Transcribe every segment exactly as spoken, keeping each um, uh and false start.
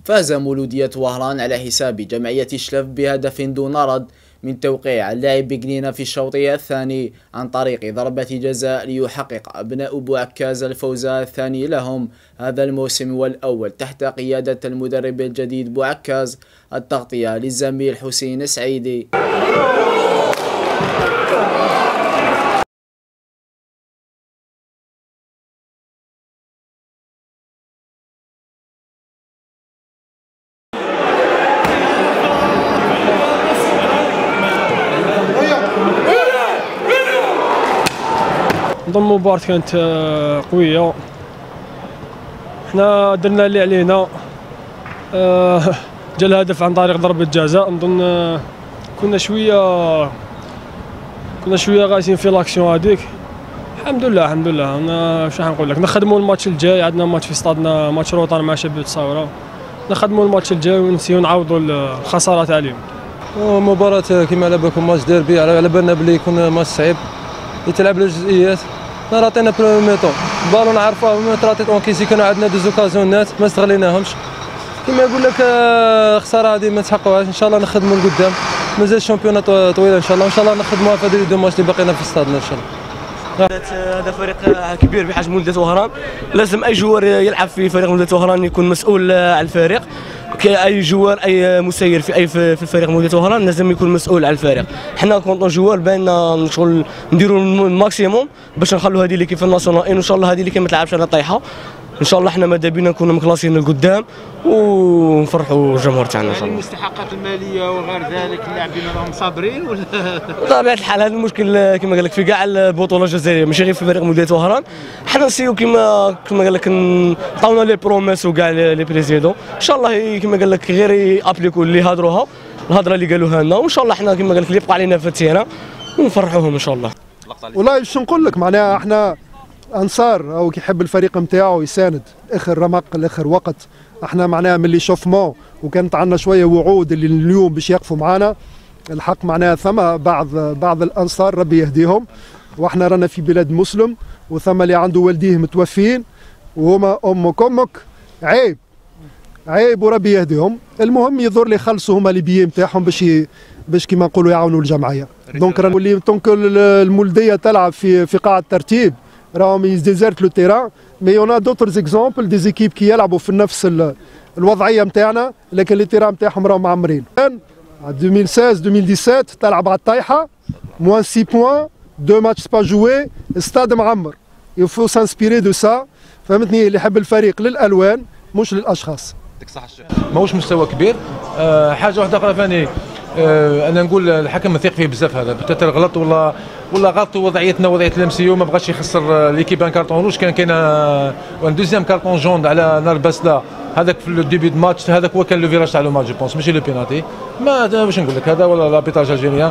فاز مولودية وهران على حساب جمعية شلف بهدف دون رد من توقيع اللاعب بقنينة في الشوط الثاني عن طريق ضربة جزاء، ليحقق أبناء بوعكاز الفوز الثاني لهم هذا الموسم والأول تحت قيادة المدرب الجديد بوعكاز. التغطية للزميل حسين سعيدي. نظن المباراة كانت قوية، حنا درنا اللي علينا، جا الهدف عن طريق ضربة جزاء. نظن كنا شوية كنا شوية غايسين في لاكسيون هذيك. الحمد لله الحمد لله. انا واش نقول لك، نخدموا الماتش الجاي، عندنا ماتش في ستادنا، ماتش روطان مع شباب التصاورة، نخدموا الماتش الجاي ونسيو نعوضوا الخسارات عليهم. مباراة كما على بالكم ماتش ديربي، على بالنا بلي يكون ماتش صعيب يتلعب الجزئيات. نهار عطينا برومي ميطون البالون عرفوه ما تراتيت اونكيسي، كانوا عندنا دو زوكازيونات ما استغليناهمش. كما يقول لك خساره هذه ما تحققوهاش، ان شاء الله نخدموا لقدام، مازال الشامبيونه طويله ان شاء الله، وان شاء الله نخدموها في هذه لي دو ماتش اللي باقينا في ستادنا ان شاء الله. هذا فريق كبير بحجم مولودية وهران، لازم اي جوار يلعب في فريق مولودية وهران يكون مسؤول على الفريق. اي جوار اي مسير في اي في الفريق مولودية وهران لازم يكون مسؤول على الفريق. حنا كونطون جوار بايننا شغل نديروا الماكسيموم باش نخلوا هذه ليكيب في الناسيونال، وان شاء الله هذه ليكيب ما تلعبش على طايحه. ان شاء الله حنا ماذا بينا نكونوا مكلاسين لقدام ونفرحوا الجمهور تاعنا ان شاء الله. يعني المستحقات الماليه وغير ذلك اللاعبين راهم صابرين ولا؟ بطبيعه الحال هذا المشكل كما قال لك في كاع البطوله الجزائريه، ماشي غير في فريق مولودية وهران. حنا نسيو كما كما قال لك عطاونا لي بروميس وكاع لي بريزيدون، ان شاء الله كما قال لك غير يابليكو اللي هضروها الهضره اللي قالوها لنا، وان شاء الله حنا كما قال لك اللي يبقى علينا في التيران ونفرحوهم ان شاء الله. والله باش نقول لك معناها احنا انصار او كيحب الفريق نتاعو يساند اخر رمق لاخر وقت. احنا معناها من لي شوفمون وكانت عندنا شويه وعود اللي اليوم باش يقفوا معنا. الحق معناها ثم بعض بعض الانصار ربي يهديهم، واحنا رانا في بلاد مسلم وثم اللي عنده والديه متوفين وهما امك امك عيب عيب وربي يهديهم. المهم يظهر لي خلصوا هما لي بيي نتاعهم باش باش كيما نقولوا يعاونوا الجمعيه. دونك رانا دونك المولوديه تلعب في في قاعه ترتيب، راهم يديزيرت لو تيران، مي يون دوتر زيكزامبل دي زيكيب كي يلعبوا في نفس الوضعيه نتاعنا لكن لي تيران نتاعهم راهم معمرين. ألفين وستة عشر ألفين وسبعة عشر تلعب على الطايحه، موان ستة بوان، دو ماتش با جوي، استاد معمر. يفو سانسبيري دو سا، فهمتني؟ اللي يحب الفريق للالوان مش للاشخاص. ماهوش مستوى كبير. أه حاجه واحده اخرى ثاني، أه انا نقول الحكم نثيق فيه بزاف، هذا بتاتر غلط ولا ولا غلط وضعيتنا وضعيه الامسيو، ما بغاش يخسر ليكيب ان كارطون روج. كان كاين وان دوزيام كارطون جون على نار باسلا، هذاك في الديبي دو ماتش، هذاك هو كان لو فيراج تاع لو ماتش جو بونس، ماشي لو بينالتي. ما باش نقول لك هذا ولا لابيتاج الجيريان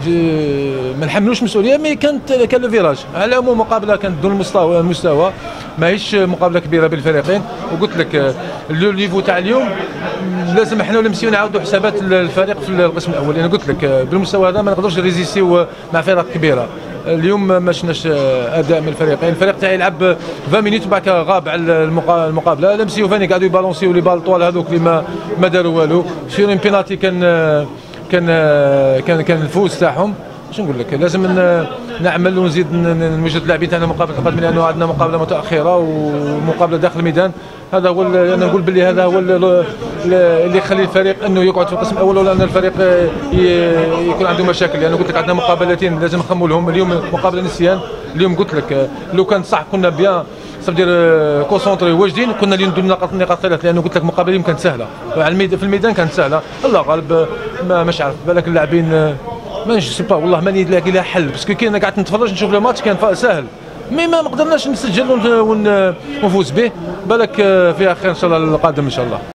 ما نحملوش مسؤوليه، مي كانت كان لو فيراج. على العموم مقابله كانت دون المستوى المستوى ماهيش مقابله كبيره بين الفريقين. وقلت لك لو نيفو تاع اليوم لازم احنا ولمسيو نعاودوا حسابات الفريق في القسم الاول. انا قلت لك بالمستوى هذا ما نقدرش نريزيسيو مع فرق كبيره. اليوم ما شفناش اداء من الفريقين. الفريق تاعي يلعب عشرين مينوت وبعد غاب على المقابله. لمسيو ثاني قعدوا يبالونسيو لي بال طوال هذوك اللي ما ما داروا والو. شيرين بينالتي كان كان كان كان الفوز تاعهم. باش نقول لك لازم نعمل ونزيد نوجد اللاعبين تاعنا مقابله القادمه، لانه عندنا مقابله متاخره ومقابله داخل الميدان. هذا هو انا نقول باللي هذا هو اللي يخلي الفريق انه يقعد في القسم الاول، ولا ان الفريق يكون عنده مشاكل. لانه قلت لك عندنا مقابلتين لازم نخموا لهم. اليوم مقابله نسيان، اليوم قلت لك لو كان صح كنا بيان صافدير كونسونطري واجدين كنا اللي نديروا نقاط نقاط ثلاث، لانه قلت لك المقابله كانت سهله في الميدان، كانت سهله. الله غالب ما مش عارف بالك اللاعبين ما سي با والله ماني لاقي لها حل، باسكو كي انا قعدت نتفرج نشوف لو ماتش كان سهل، مي ما قدرناش نسجل ونفوز به. بالك فيها خير ان شاء الله القادم ان شاء الله.